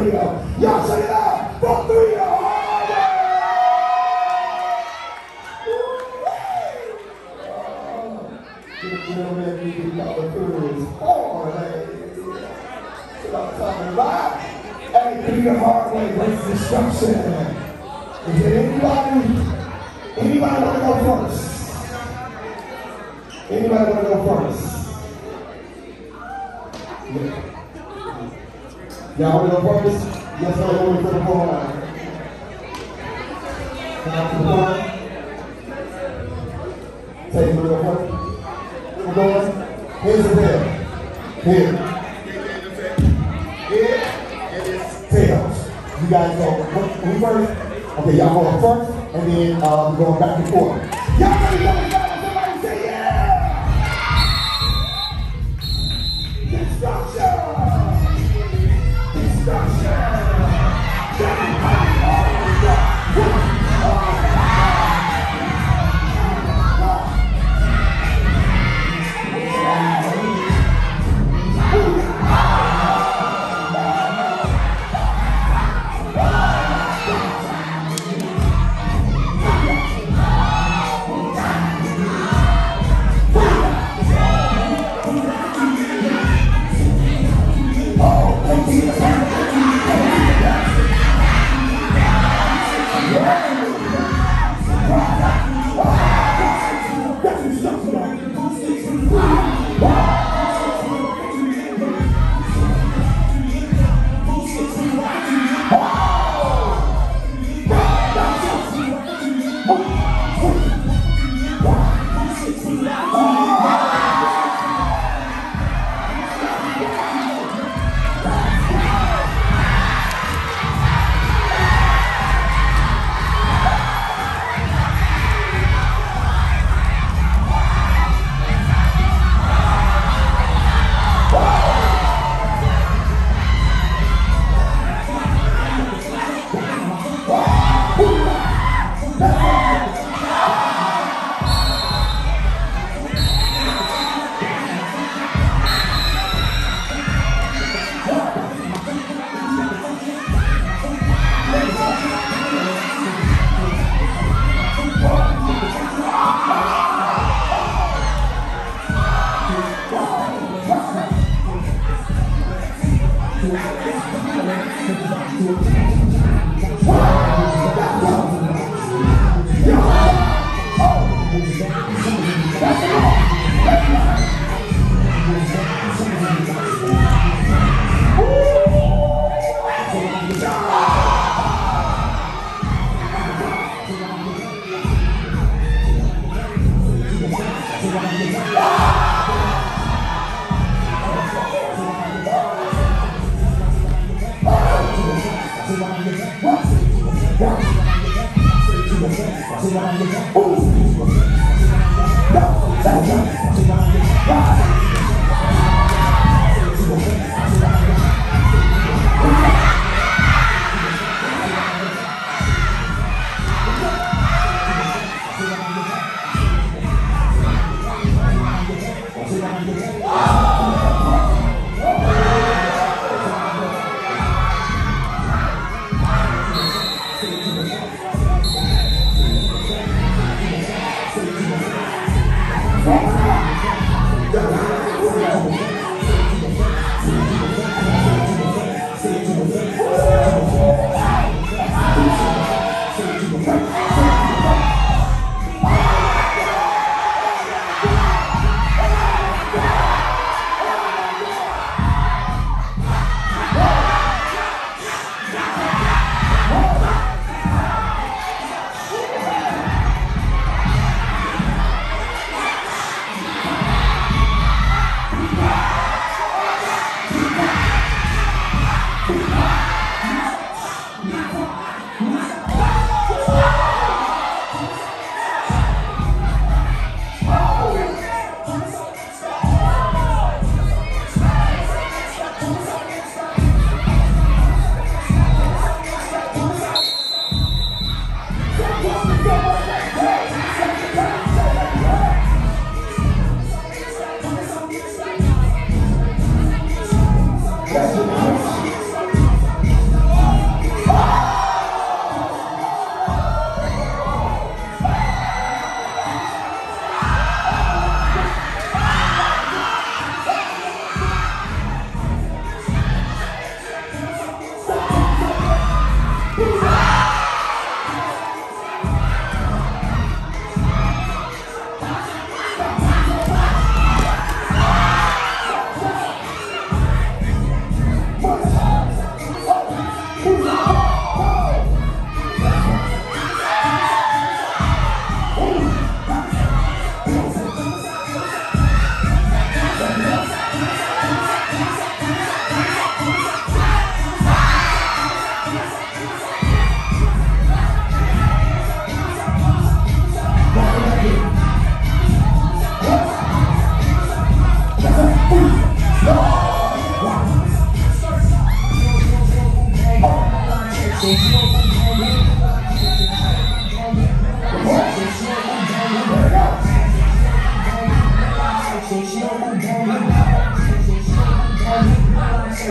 Trio. Y'all shut it up for Trio. Hey, Peter Hardway brings destruction. Is there anybody want to go first? Anybody want to go first? Yeah. Y'all want to go first? Yes, no, we're for the corner. Can I have the corner? Take it real quick. We're going. Here's the bell. Here. Here. And it's tails. You guys go. Who first? Okay, y'all going first, and then we're going back and forth. Y'all ready to go? Somebody say yeah! Destruction! Destruction!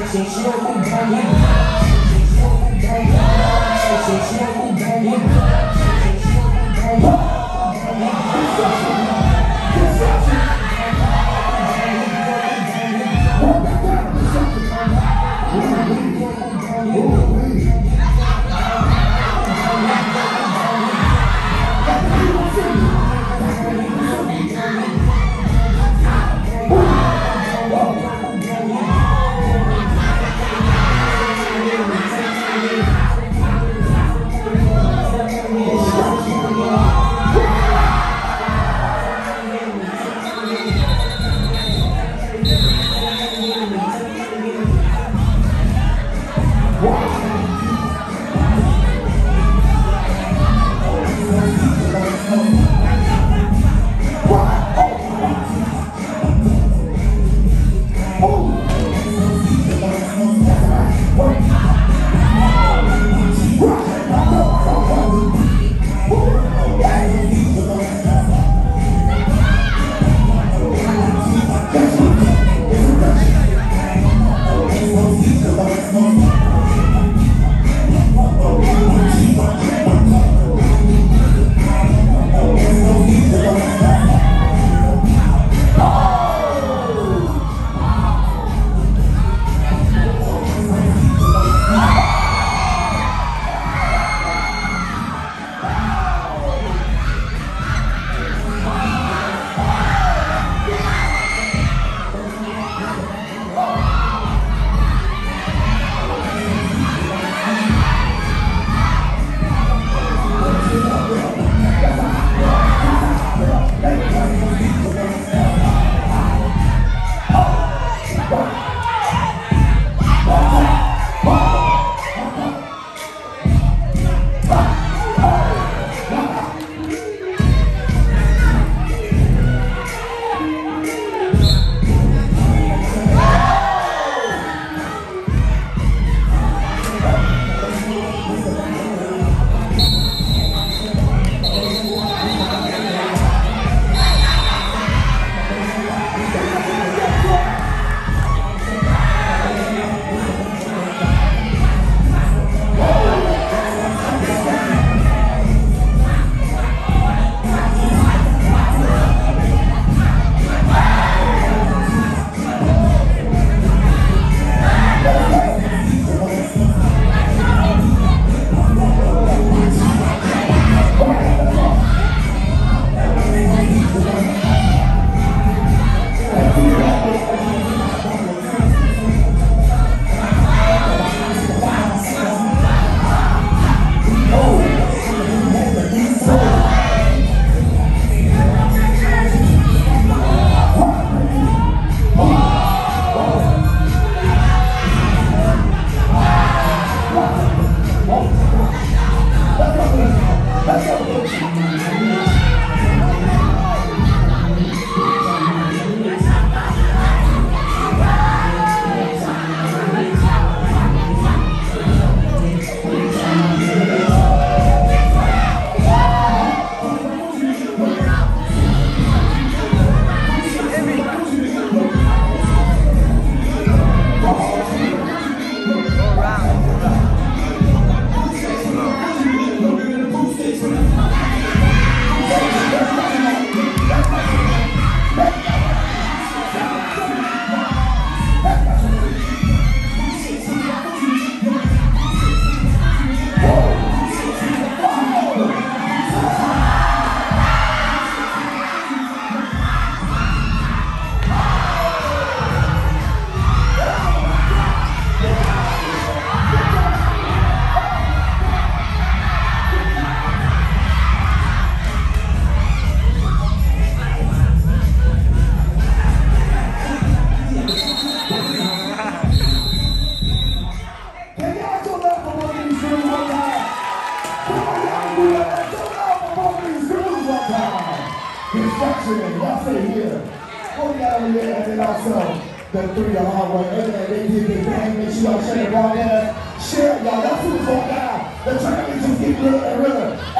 Construction, y'all stay here. What we got over here, and then also the 3 the hard way. Hey, they did their thing. Make sure y'all share it out there. Share it, y'all. That's who's going down. The tournament just get realer and realer.